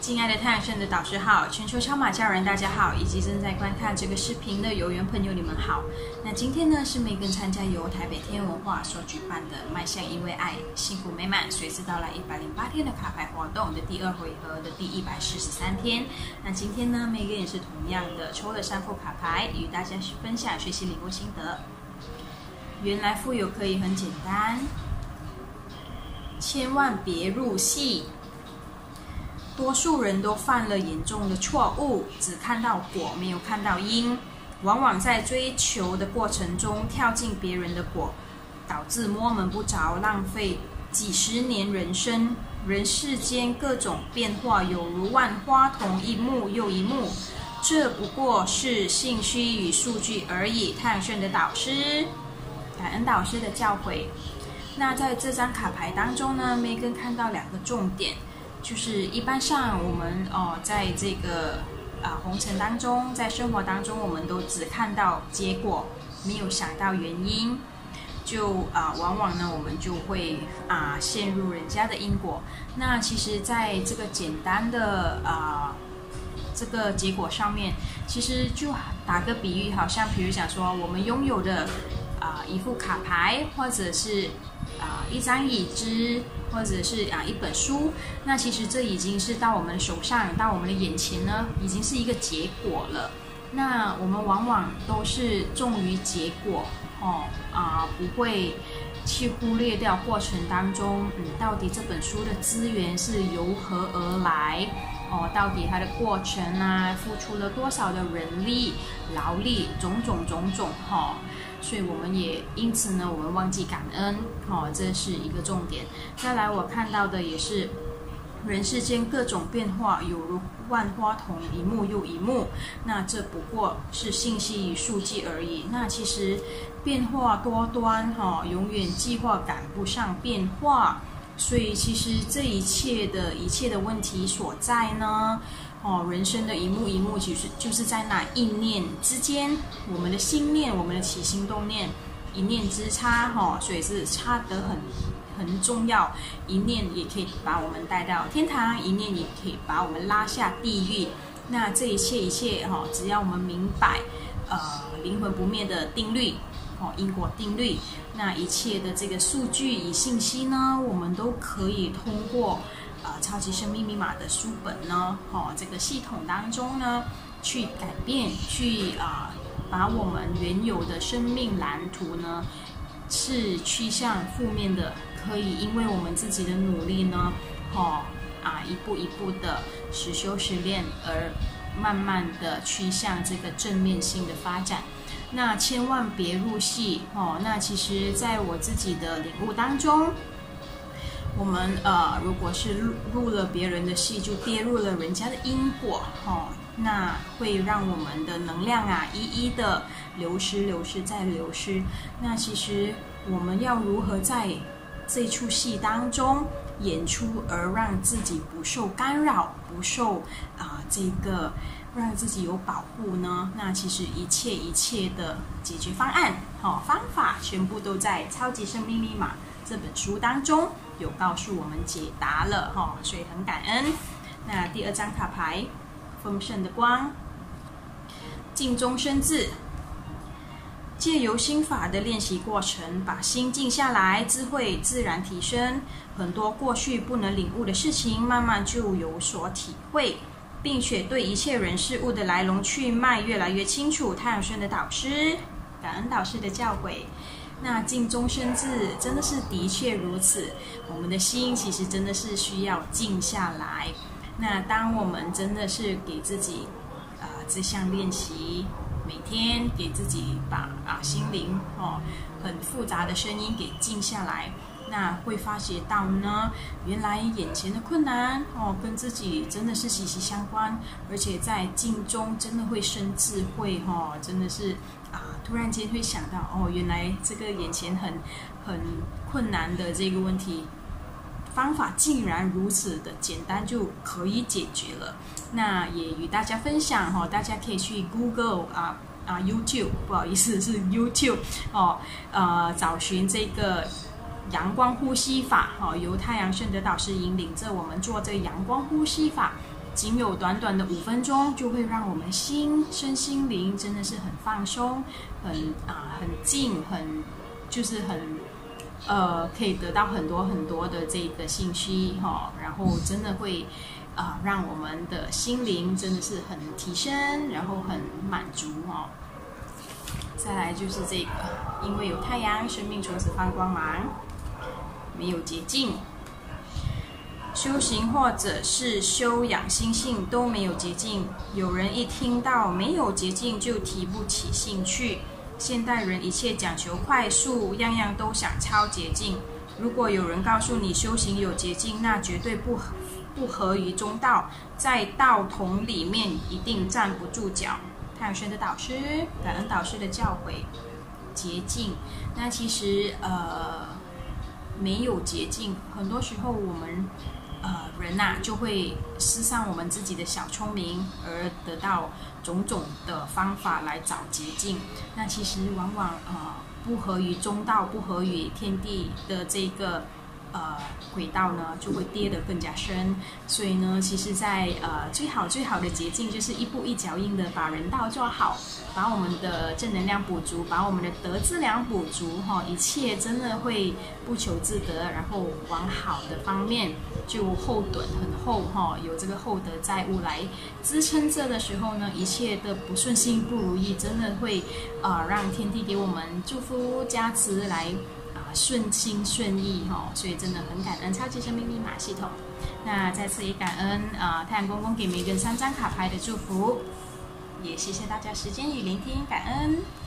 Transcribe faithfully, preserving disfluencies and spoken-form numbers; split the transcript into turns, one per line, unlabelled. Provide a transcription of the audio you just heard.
亲爱的太阳圣的导师好，全球超马家人大家好，以及正在观看这个视频的有缘朋友你们好。那今天呢是梅根参加由台北天文化所举办的迈向因为爱幸福美满随时到来一百零八天的卡牌活动的第二回合的第一百四十三天。那今天呢梅根也是同样的抽了三副卡牌与大家分享学习领悟心得。原来富有可以很简单，千万别入戏。多数人都犯了严重的错误，只看到果没有看到因，往往在追求的过程中跳进别人的果，导致摸门不着，浪费几十年人生。人世间各种变化有如万花筒，一幕又一幕，这不过是信息与数据而已。太阳圣的导师，感恩导师的教诲。那在这张卡牌当中呢，梅根看到两个重点，就是一般上我们哦，在这个啊红尘当中，在生活当中，我们都只看到结果，没有想到原因，就啊往往呢我们就会啊陷入人家的因果。那其实在这个简单的啊这个结果上面，其实就打个比喻，好像比如讲说我们拥有的啊一副卡牌，或者是啊一张椅子，或者是啊一本书，那其实这已经是到我们手上，到我们的眼前呢，已经是一个结果了。那我们往往都是重于结果哦啊，不会去忽略掉过程当中，嗯，到底这本书的资源是由何而来哦？到底它的过程啊，付出了多少的人力、劳力，种种种种哈、哦。所以我们也因此呢，我们忘记感恩，哦，这是一个重点。再来，我看到的也是人世间各种变化，有如万花筒，一幕又一幕。那这不过是信息与数据而已。那其实变化多端，哈、哦，永远计划赶不上变化。所以其实这一切的一切的问题所在呢？哦，人生的一幕一幕，其实就是在那一念之间，我们的心念，我们的起心动念，一念之差，哈、哦，所以是差得很很重要。一念也可以把我们带到天堂，一念也可以把我们拉下地狱。那这一切一切，哈、哦，只要我们明白，呃，灵魂不灭的定律，哦，因果定律，那一切的这个数据与信息呢，我们都可以通过。呃，超级生命密码的书本呢，哦，这个系统当中呢，去改变，去啊、呃，把我们原有的生命蓝图呢，是趋向负面的，可以因为我们自己的努力呢，哦啊，一步一步的实修实练，而慢慢的趋向这个正面性的发展。那千万别入戏哦。那其实，在我自己的领悟当中。我们呃，如果是入入了别人的戏，就跌入了人家的因果，哦，那会让我们的能量啊，一一的流失、流失再流失。那其实我们要如何在这出戏当中演出，而让自己不受干扰，不受啊、呃、这个让自己有保护呢？那其实一切一切的解决方案，好、哦、方法，全部都在《超级生命密码》这本书当中。有告诉我们解答了哈，所以很感恩。那第二张卡牌，丰盛的光，静中生智，借由心法的练习过程，把心静下来，智慧自然提升，很多过去不能领悟的事情，慢慢就有所体会，并且对一切人事物的来龙去脉越来越清楚。太阳神的导师，感恩导师的教诲。那静中生智，真的是的确如此。我们的心其实真的是需要静下来。那当我们真的是给自己啊、呃、这项练习，每天给自己把啊心灵哦很复杂的声音给静下来，那会发觉到呢，原来眼前的困难哦跟自己真的是息息相关，而且在静中真的会生智慧哦，真的是。啊，突然间会想到，哦，原来这个眼前很很困难的这个问题，方法竟然如此的简单就可以解决了。那也与大家分享哈、哦，大家可以去 Google 啊啊 YouTube， 不好意思是 YouTube 哦，呃，找寻这个阳光呼吸法，哈、哦，由太阳圣德导师引领着我们做这个阳光呼吸法。 仅有短短的五分钟，就会让我们心身心灵真的是很放松，很啊、呃、很静，很就是很呃可以得到很多很多的这个信息哈、哦，然后真的会啊、呃、让我们的心灵真的是很提升，然后很满足哦。再来就是这个，因为有太阳，生命从此放光芒，没有捷径。修行或者是修养心性都没有捷径。有人一听到没有捷径就提不起兴趣。现代人一切讲求快速，样样都想抄捷径。如果有人告诉你修行有捷径，那绝对不不合于中道，在道统里面一定站不住脚。太阳轩的导师，感恩导师的教诲。捷径，那其实呃没有捷径，很多时候我们。呃，人呐、啊、就会施上我们自己的小聪明，而得到种种的方法来找捷径。那其实往往呃不合于中道，不合于天地的这个呃轨道呢，就会跌得更加深。所以呢，其实在呃最好最好的捷径就是一步一脚印的把人道做好，把我们的正能量补足，把我们的德资粮补足哈、哦，一切真的会不求自得，然后往好的方面。就后盾很厚哈，有这个厚德载物来支撑着的时候呢，一切的不顺心不如意，真的会啊、呃、让天地给我们祝福加持来啊、呃、顺心顺意哈、哦，所以真的很感恩超级生命密码系统。那再次也感恩啊、呃、太阳公公给每个人三张卡牌的祝福，也谢谢大家时间与聆听，感恩。